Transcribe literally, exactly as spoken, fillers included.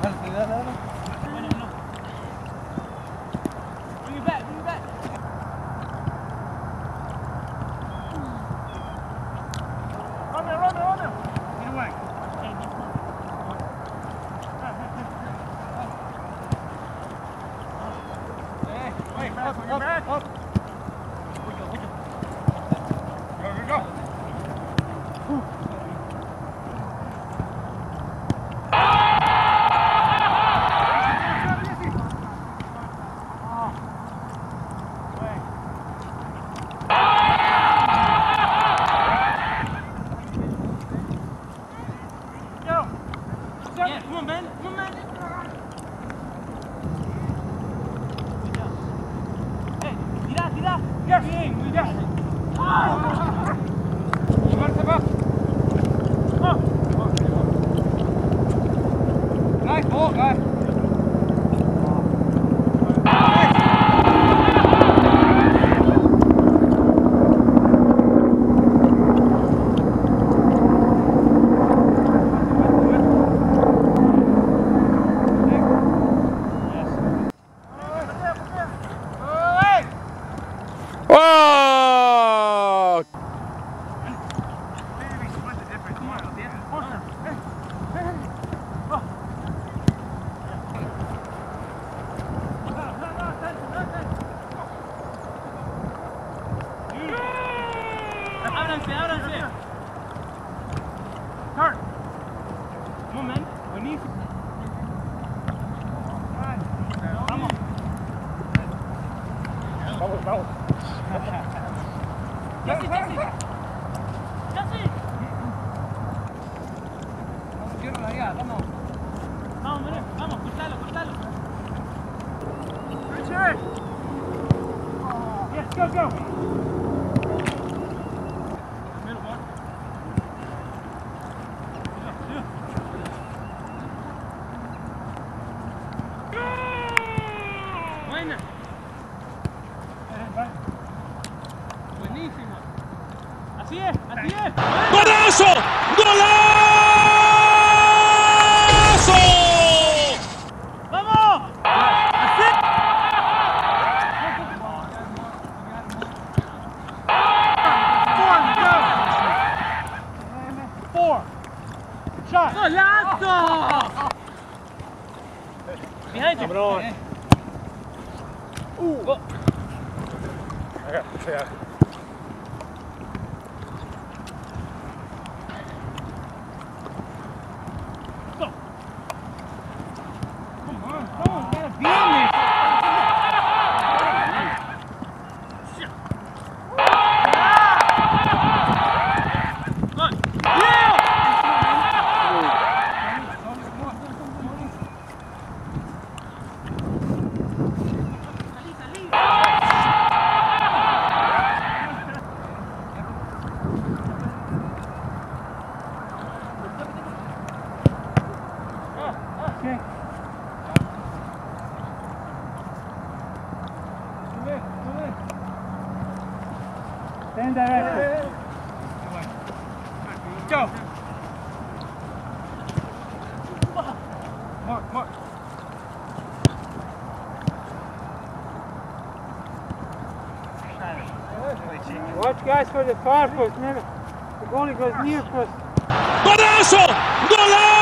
Bring it back, bring it back. Run there, run there, run there. Get away. Hey, wait, up, up, up, up. Go, go, go. Yeah, come on, man. Come on, man. Hey, tira, tira. Yes. Bien, muy bien. Levanta, va. Nice ball, guys. Whoa! Ábranse, ábranse. Turn. Come on, man. Buenísimo. Vamos. Vamos, vamos. Casi, casi. Casi. Vamos, quiero la allá, vamos. Vamos, mire. Vamos, cortalo, cortalo. Richard! Yes, go, go. Buena. Buenísima. Así es, así es. ¡Golazo! ¡Golazo! ¡Vamos! ¡Así! Four, go! Four. Shot. ¡Golazo! Behind you. Come on. Ooh. Go. I got, yeah. Go. Come on, come on, gotta be in there. Good. Yeah! Okay. Stand direct. Go. Mark, mark. Watch guys for the far post, remember, the goalie goes near post. ¡Golazo! ¡Golazo!